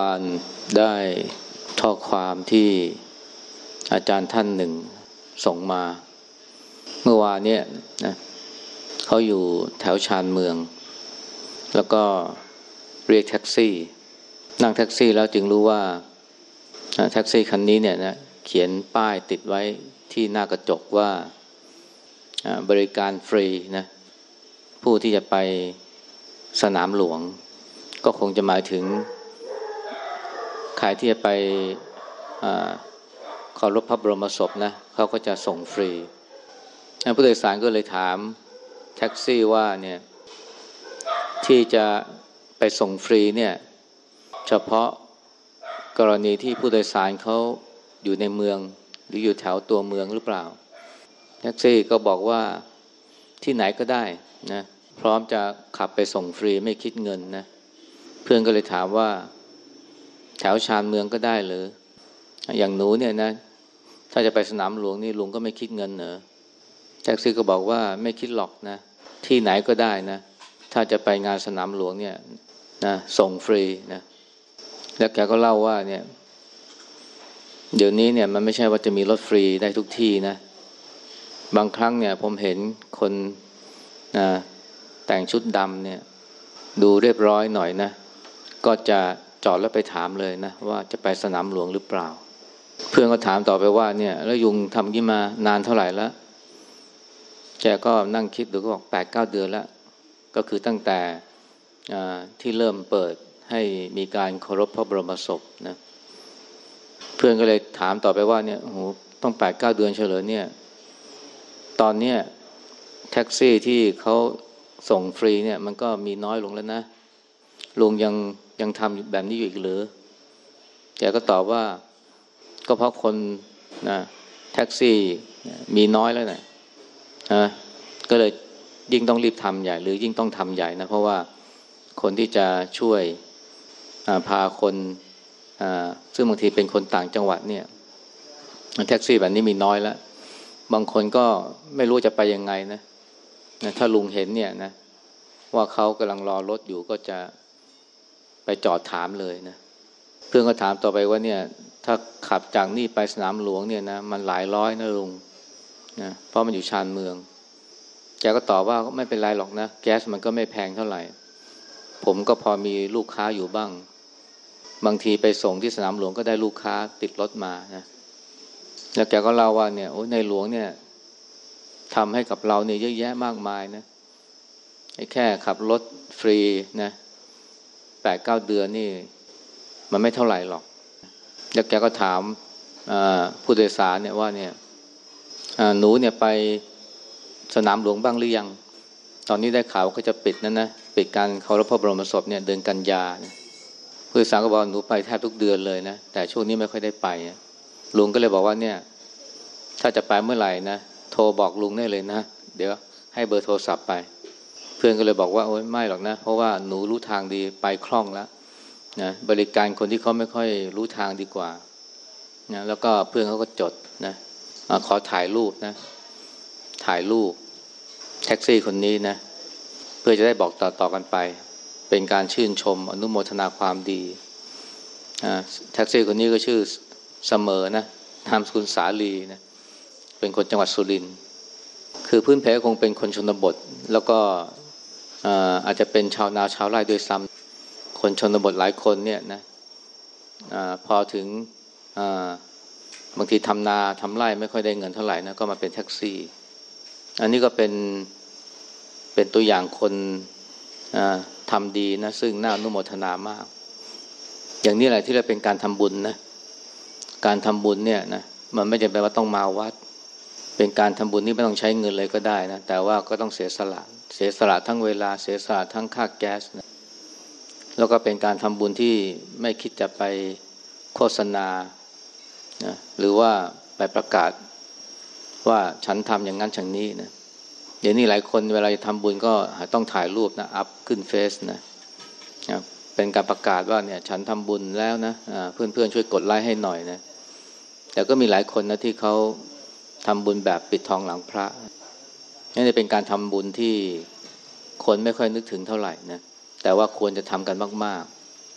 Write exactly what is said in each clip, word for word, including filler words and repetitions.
านได้ข้อความที่อาจารย์ท่านหนึ่งส่งมาเมื่อวานเนี่ยนะเขาอยู่แถวชานเมืองแล้วก็เรียกแท็กซี่นั่งแท็กซี่แล้วจึงรู้ว่าแท็กซี่คันนี้เนี่ยนะเขียนป้ายติดไว้ที่หน้ากระจกว่าบริการฟรีนะผู้ที่จะไปสนามหลวงก็คงจะหมายถึงใครที่จะไปเคารพพระบรมศพนะเขาก็จะส่งฟรีผู้โดยสารก็เลยถามแท็กซี่ว่าเนี่ยที่จะไปส่งฟรีเนี่ยเฉพาะกรณีที่ผู้โดยสารเขาอยู่ในเมืองหรืออยู่แถวตัวเมืองหรือเปล่าแท็กซี่ก็บอกว่าที่ไหนก็ได้นะพร้อมจะขับไปส่งฟรีไม่คิดเงินนะเพื่อนก็เลยถามว่าแถวชานเมืองก็ได้หรืออย่างหนูเนี่ยนะถ้าจะไปสนามหลวงนี่ลุงก็ไม่คิดเงินเหรอแท็กซี่ก็บอกว่าไม่คิดหรอกนะที่ไหนก็ได้นะถ้าจะไปงานสนามหลวงเนี่ยนะส่งฟรีนะแล้วแกก็เล่าว่าเนี่ยเดี๋ยวนี้เนี่ยมันไม่ใช่ว่าจะมีรถฟรีได้ทุกที่นะบางครั้งเนี่ยผมเห็นคนนะแต่งชุดดำเนี่ยดูเรียบร้อยหน่อยนะก็จะจอดแล้วไปถามเลยนะว่าจะไปสนามหลวงหรือเปล่าเพื่อนก็ถามต่อไปว่าเนี่ยแล้วยุงทำยี่มานานเท่าไหร่แล้วแกก็นั่งคิดดูก็บอกแปดเก้าเดือนแล้วก็คือตั้งแต่ที่เริ่มเปิดให้มีการเคารพพระบรมศพนะเพื่อนก็เลยถามต่อไปว่าเนี่ยโอ้โหต้องแปดเก้าเดือนเฉลิมเนี่ยตอนเนี้ยแท็กซี่ที่เขาส่งฟรีเนี่ยมันก็มีน้อยลงแล้วนะลุงยังยังทำแบบนี้อยู่อีกหรือแกก็ตอบว่าก็เพราะคนนะแท็กซี่มีน้อยแล้วนะนะก็เลยยิ่งต้องรีบทำใหญ่หรือยิ่งต้องทำใหญ่นะเพราะว่าคนที่จะช่วยพาคนซึ่งบางทีเป็นคนต่างจังหวัดเนี่ยแท็กซี่แบบนี้มีน้อยแล้วบางคนก็ไม่รู้จะไปยังไงนะนะถ้าลุงเห็นเนี่ยนะว่าเขากำลังรอรถอยู่ก็จะไปจอดถามเลยนะเพื่อนก็ถามต่อไปว่าเนี่ยถ้าขับจากนี่ไปสนามหลวงเนี่ยนะมันหลายร้อยนะลุงนะเพราะมันอยู่ชานเมืองแกก็ตอบว่าไม่เป็นไรหรอกนะแก๊สมันก็ไม่แพงเท่าไหร่ผมก็พอมีลูกค้าอยู่บ้างบางทีไปส่งที่สนามหลวงก็ได้ลูกค้าติดรถมานะแล้วแกก็เล่าว่าเนี่ยโอ้ในหลวงเนี่ยทำให้กับเราเนี่ยเยอะแยะมากมายนะไอ้แค่ขับรถฟรีนะแปดเก้าเดือนนี่มันไม่เท่าไหร่หรอกแล้วแกก็ถามผู้โดยสารเนี่ยว่าเนี่ยหนูเนี่ยไปสนามหลวงบ้างหรือยังตอนนี้ได้ข่าวก็จะปิดนั่นนะปิดการเคารพพระบรมศพเนี่ยเดือนกันยาผู้โดยสารก็บอกหนูไปแทบทุกเดือนเลยนะแต่ช่วงนี้ไม่ค่อยได้ไปลุงก็เลยบอกว่าเนี่ยถ้าจะไปเมื่อไหร่นะโทรบอกลุงได้เลยนะเดี๋ยวให้เบอร์โทรศัพท์ไปเพื่อนก็เลยบอกว่าโอ๊ยไม่หรอกนะเพราะว่าหนูรู้ทางดีไปคล่องแล้วนะบริการคนที่เขาไม่ค่อยรู้ทางดีกว่านะแล้วก็เพื่อนเขาก็จดนะขอถ่ายรูปนะถ่ายรูปแท็กซี่คนนี้นะเพื่อจะได้บอกต่อๆกันไปเป็นการชื่นชมอนุโมทนาความดีแท็กซี่คนนี้ก็ชื่อเสมอนะนามสกุลสาลีนะเป็นคนจังหวัดสุรินทร์คือพื้นเพคงเป็นคนชนบทแล้วก็อาจจะเป็นชาวนาชาวไร่ด้วยซ้ำคนชนบทหลายคนเนี่ยนะพอถึงบางทีทำนาทำไร่ไม่ค่อยได้เงินเท่าไหร่นะก็มาเป็นแท็กซี่อันนี้ก็เป็นเป็นตัวอย่างคนทำดีนะซึ่งน่าอนุโมทนามากอย่างนี้แหละที่เราเป็นการทำบุญนะการทำบุญเนี่ยนะมันไม่จำเป็นว่าต้องมาวัดเป็นการทำบุญที่ไม่ต้องใช้เงินเลยก็ได้นะแต่ว่าก็ต้องเสียสละเสียสละทั้งเวลาเสียสละทั้งค่าแก๊สนะแล้วก็เป็นการทำบุญที่ไม่คิดจะไปโฆษณานะหรือว่าไปประกาศว่าฉันทำอย่างนั้นอย่างนี้นะเดี๋ยวนี้หลายคนเวลาจะทำบุญก็ต้องถ่ายรูปนะอัพขึ้นเฟซนะนะเป็นการประกาศว่าเนี่ยฉันทำบุญแล้วนะเพื่อนๆช่วยกดไลค์ให้หน่อยนะแต่ก็มีหลายคนนะที่เขาทำบุญแบบปิดทองหลังพระนี่เป็นการทำบุญที่คนไม่ค่อยนึกถึงเท่าไหร่นะแต่ว่าควรจะทำกันมากๆ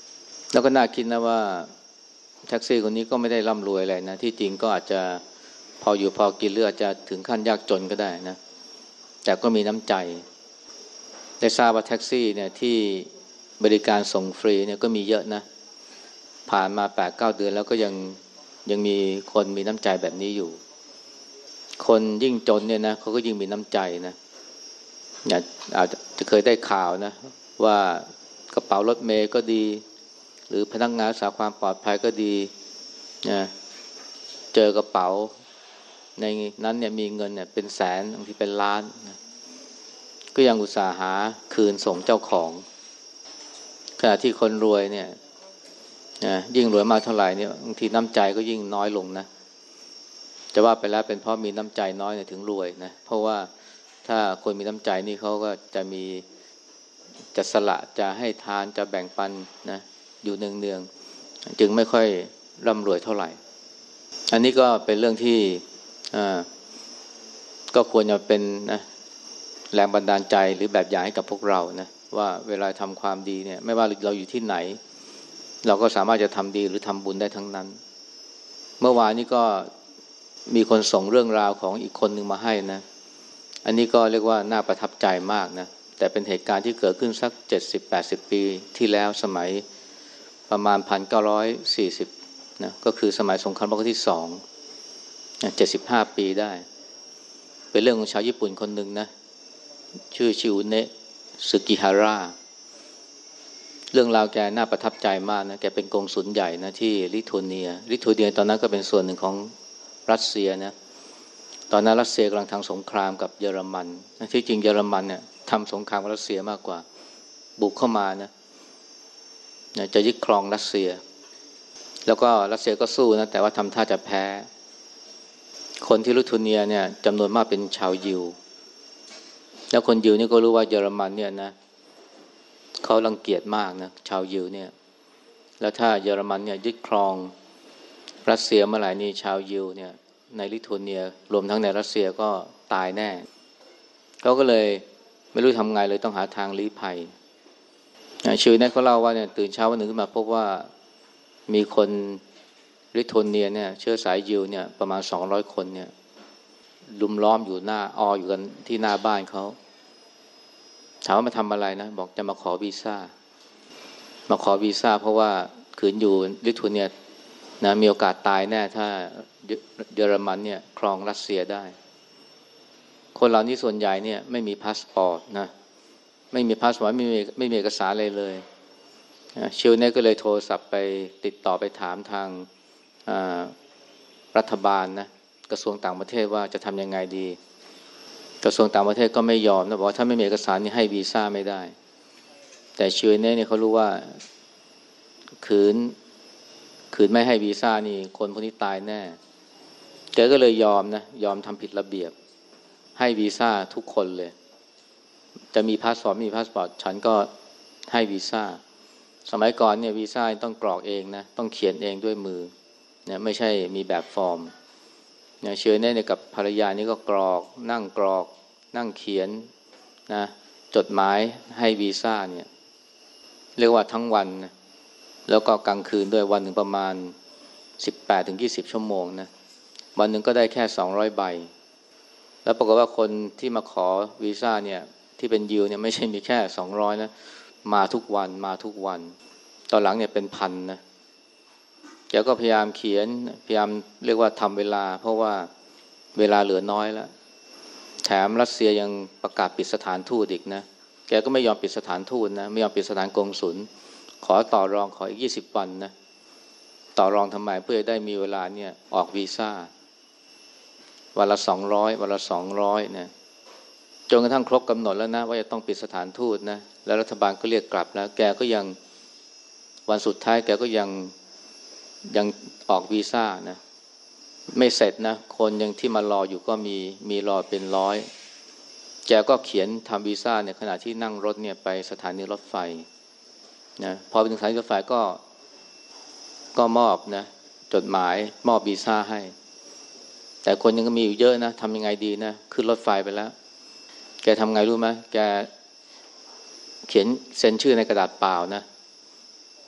แล้วก็น่าคิดนะว่าแท็กซี่คนนี้ก็ไม่ได้ร่ำรวยอะไรนะที่จริงก็อาจจะพออยู่พอกินหรืออาจจะถึงขั้นยากจนก็ได้นะแต่ก็มีน้ำใจได้ทราบว่าแท็กซี่เนี่ยที่บริการส่งฟรีเนี่ยก็มีเยอะนะผ่านมา แปดเก้า เดือนแล้วก็ยังยังมีคนมีน้ำใจแบบนี้อยู่คนยิ่งจนเนี่ยนะเขาก็ยิ่งมีน้ำใจนะอาจจะเคยได้ข่าวนะว่ากระเป๋ารถเมล์ก็ดีหรือพนักงานรักษาความปลอดภัยก็ดีนะเจอกระเป๋าในนั้นเนี่ยมีเงินเนี่ยเป็นแสนบางทีเป็นล้านนะก็ยังอุตส่าห์หาคืนส่งเจ้าของขณะที่คนรวยเนี่ยนะยิ่งรวยมากเท่าไหร่เนี่ยบางทีน้ำใจก็ยิ่งน้อยลงนะจะว่าไปแล้วเป็นเพราะมีน้ำใจน้อยเนี่ยถึงรวยนะเพราะว่าถ้าคนมีน้ำใจนี่เขาก็จะมีจะสละจะให้ทานจะแบ่งปันนะอยู่เนืองๆจึงไม่ค่อยร่ำรวยเท่าไหร่อันนี้ก็เป็นเรื่องที่อ่าก็ควรจะเป็นนะแรงบันดาลใจหรือแบบอย่างให้กับพวกเรานะว่าเวลาทำความดีเนี่ยไม่ว่าเราอยู่ที่ไหนเราก็สามารถจะทำดีหรือทำบุญได้ทั้งนั้นเมื่อวานนี้ก็มีคนส่งเรื่องราวของอีกคนหนึ่งมาให้นะอันนี้ก็เรียกว่าน่าประทับใจมากนะแต่เป็นเหตุการณ์ที่เกิดขึ้นสัก เจ็ดสิบแปดสิบ ปีที่แล้วสมัยประมาณ หนึ่งพันเก้าร้อยสี่สิบ นะก็คือสมัยสงครามโลกที่สองนะเจ็ดสิบห้าปีได้เป็นเรื่องของชาวญี่ปุ่นคนหนึ่งนะชื่อชิวเนะสึกิฮาระเรื่องราวแกน่าประทับใจมากนะแกเป็นกงสุลใหญ่นะที่ลิทัวเนียลิทัวเนียตอนนั้นก็เป็นส่วนหนึ่งของรัสเซียนะตอนนั้นรัสเซียกำลังทำสงครามกับเยอรมันที่จริงเยอรมันเนี่ยทำสงครามกับรัสเซียมากกว่าบุกเข้ามานะจะยึดครองรัสเซียแล้วก็รัสเซียก็สู้นะแต่ว่าทำท่าจะแพ้คนที่ลิทัวเนียเนี่ยจำนวนมากเป็นชาวยิวแล้วคนยิวนี่ก็รู้ว่าเยอรมันเนี่ยนะเขารังเกียจมากนะชาวยิวเนี่ยแล้วถ้าเยอรมันเนี่ยยึดครองรัสเซียเมื่อไหร่นี่ชาวยิวเนี่ยในลิทัวเนียรวมทั้งในรัสเซียก็ตายแน่เขาก็เลยไม่รู้ทำไงเลยต้องหาทางลี้ภัยชื่อนั้นเขาเล่าว่าเนี่ยตื่นเช้าวันหนึ่งขึ้นมาพบว่ามีคนลิทัวเนียเนี่ยเชื้อสายยิวเนี่ยประมาณสองร้อยคนเนี่ยลุมล้อมอยู่หน้าอออยู่กันที่หน้าบ้านเขาถามว่ามาทำอะไรนะบอกจะมาขอวีซ่ามาขอวีซ่าเพราะว่าขืนอยู่ลิทัวเนียนะมีโอกาสตายแน่ถ้าเยอรมันเนี่ยครองรัสเซียได้คนเหล่านี้ส่วนใหญ่เนี่ยไม่มีพาสปอร์ตนะไม่มีพาสปอร์ตไม่มีไม่มีเอกสารอะไรเลยชิวเนี่ยก็เลยโทรศัพท์ไปติดต่อไปถามทางรัฐบาลนะกระทรวงต่างประเทศว่าจะทำยังไงดีกระทรวงต่างประเทศก็ไม่ยอมนะบอกว่าถ้าไม่มีเอกสารนี่ให้วีซ่าไม่ได้แต่ชิวเนี่ยเขารู้ว่าขืนขืนไม่ให้วีซ่านี่คนพวกนี้ตายแน่แกก็เลยยอมนะยอมทำผิดระเบียบให้วีซ่าทุกคนเลยจะมีพาสปอร์ตไม่มีพาสปอร์ตฉันก็ให้วีซ่าสมัยก่อนเนี่ยวีซ่าต้องกรอกเองนะต้องเขียนเองด้วยมือเนี่ยไม่ใช่มีแบบฟอร์มเนี่ยเชื้อเนี่ยกับภรรยานี่ก็กรอกนั่งกรอกนั่งเขียนนะจดหมายให้วีซ่าเนี่ยเรียกว่าทั้งวันนะแล้วก็กลางคืนด้วยวันหนึ่งประมาณ สิบแปดถึงยี่สิบ ชั่วโมงนะวันหนึ่งก็ได้แค่สองร้อยใบแล้วปรากฏว่าคนที่มาขอวีซ่าเนี่ยที่เป็นยิวเนี่ยไม่ใช่มีแค่สองร้อยนะมาทุกวันมาทุกวันตอนหลังเนี่ยเป็นพันนะแกก็พยายามเขียนพยายามเรียกว่าทำเวลาเพราะว่าเวลาเหลือน้อยแล้วแถมรัสเซียยังประกาศปิดสถานทูตอีกนะแกก็ไม่ยอมปิดสถานทูตนะไม่ยอมปิดสถานกงสุลขอต่อรองขออีกยี่สิบวันนะต่อรองทำไมเพื่อได้มีเวลาเนี่ยออกวีซ่าวันละสองร้อยวันละสองร้อยนะจนกระทั่งครบกำหนดแล้วนะว่าจะต้องปิดสถานทูตนะแล้วรัฐบาลก็เรียกกลับแล้วแกก็ยังวันสุดท้ายแกก็ยังยังออกวีซ่านะไม่เสร็จนะคนยังที่มารออยู่ก็มีมีรอเป็นร้อยแกก็เขียนทำวีซ่าในขณะที่นั่งรถเนี่ยไปสถานีรถไฟนะพอไปถึงสถานีรถไฟก็ก็มอบนะจดหมายมอบวีซ่าให้แต่คนยังก็มีอยู่เยอะนะทำยังไงดีนะขึ้นรถไฟไปแล้วแกทำไงรู้ไหมแกเขียนเซ็นชื่อในกระดาษเปล่านะ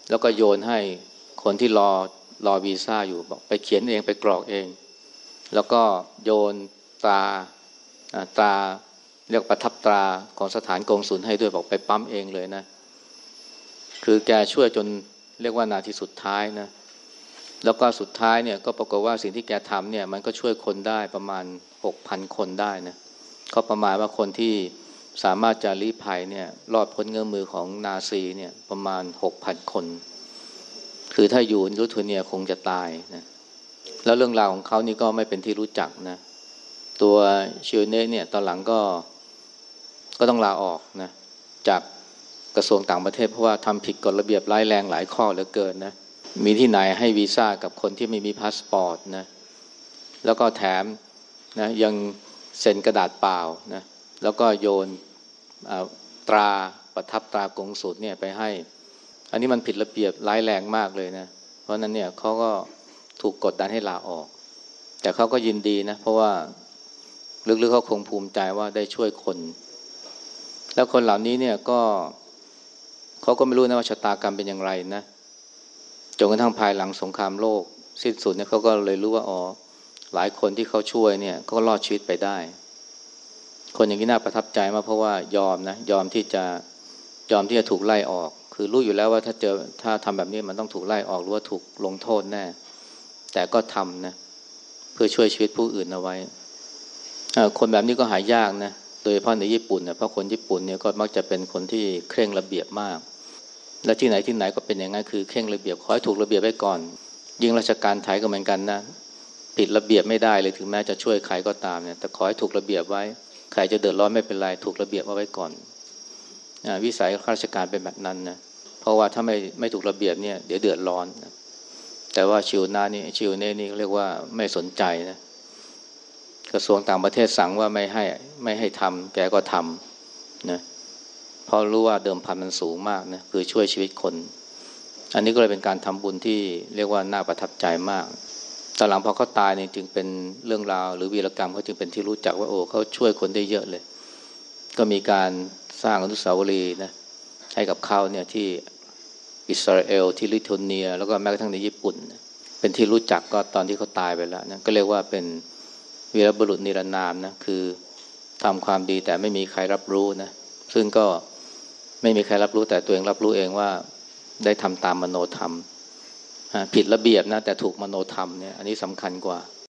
แล้วก็โยนให้คนที่รอรอวีซ่าอยู่บอกไปเขียนเองไปกรอกเองแล้วก็โยนตราตราเรียกประทับตราของสถานกงสุลให้ด้วยบอกไปปั๊มเองเลยนะคือแกช่วยจนเรียกว่านาทีสุดท้ายนะแล้วก็สุดท้ายเนี่ยก็ปรากฏว่าสิ่งที่แกทำเนี่ยมันก็ช่วยคนได้ประมาณ หกพัน คนได้นะเขาประมาณว่าคนที่สามารถจะลี้ภัยเนี่ยรอดพ้นเงื้อมมือของนาซีเนี่ยประมาณ หกพัน คนคือถ้าอยู่ลิทัวเนียคงจะตายนะแล้วเรื่องราวของเขานี่ก็ไม่เป็นที่รู้จักนะตัวชิโอเน่เนี่ยตอนหลังก็ก็ต้องลาออกนะจากกระทรวงต่างประเทศเพราะว่าทำผิดกฎระเบียบร้ายแรงหลายข้อเหลือเกินนะมีที่ไหนให้วีซ่ากับคนที่ไม่มีพาสปอร์ตนะแล้วก็แถมนะยังเซ็นกระดาษเปล่านะแล้วก็โยนตราประทับตรากงสุลเนี่ยไปให้อันนี้มันผิดระเบียบร้ายแรงมากเลยนะเพราะนั้นเนี่ยเขาก็ถูกกดดันให้ลาออกแต่เขาก็ยินดีนะเพราะว่าลึกๆเขาคงภูมิใจว่าได้ช่วยคนแล้วคนเหล่านี้เนี่ยก็เขาก็ไม่รู้นะว่าชะตากรรมเป็นอย่างไรนะจนกระทั่งภายหลังสงครามโลกสิ้นสุดเนี่ยเขาก็เลยรู้ว่าอ๋อหลายคนที่เขาช่วยเนี่ยก็รอดชีวิตไปได้คนอย่างนี้น่าประทับใจมากเพราะว่ายอมนะยอมที่จะยอมที่จะถูกไล่ออกคือรู้อยู่แล้วว่าถ้าเจอถ้าทำแบบนี้มันต้องถูกไล่ออกหรือว่าถูกลงโทษแน่แต่ก็ทำนะเพื่อช่วยชีวิตผู้อื่นเอาไว้คนแบบนี้ก็หายากนะโดยเฉพาะในญี่ปุ่นเนี่ยเพราะคนญี่ปุ่นเนี่ยก็มักจะเป็นคนที่เคร่งระเบียบมากและที่ไหนที่ไหนก็เป็นอย่างนั้นคือเคร่งระเบียบขอให้ถูกระเบียบไว้ก่อนยิ่งราชการไทยก็เหมือนกันนะผิดระเบียบไม่ได้เลยถึงแม้จะช่วยใครก็ตามเนี่ยแต่ขอให้ถูกระเบียบไว้ใครจะเดือดร้อนไม่เป็นไรถูกระเบียบเอาไว้ก่อนวิสัยข้าราชการเป็นแบบนั้นนะเพราะว่าถ้าไม่ไม่ถูกระเบียบเนี่ยเดี๋ยวเดือดร้อนนะแต่ว่าชิวนานี่ชิวเน่นี่เรียกว่าไม่สนใจนะกระทรวงต่างประเทศสั่งว่าไม่ให้ไม่ให้ทำแกก็ทำนะเพราะรู้ว่าเดิมพันมันสูงมากนะคือช่วยชีวิตคนอันนี้ก็เลยเป็นการทำบุญที่เรียกว่าน่าประทับใจมากตอนหลังพอเขาตายเนี่ยจึงเป็นเรื่องราวหรือวีรกรรมเขาจึงเป็นที่รู้จักว่าโอ้เขาช่วยคนได้เยอะเลยก็มีการสร้างอนุสาวรีย์นะให้กับเขาเนี่ยที่อิสราเอลที่ลิทัวเนียแล้วก็แม้กระทั่งในญี่ปุ่นเป็นที่รู้จักก็ตอนที่เขาตายไปแล้วนะก็เรียกว่าเป็นวีรบุรุษนิรนามนะคือทำความดีแต่ไม่มีใครรับรู้นะซึ่งก็ไม่มีใครรับรู้แต่ตัวเองรับรู้เองว่าได้ทำตามมโนธรรมผิดระเบียบนะแต่ถูกมโนธรรมเนี่ยอันนี้สำคัญกว่า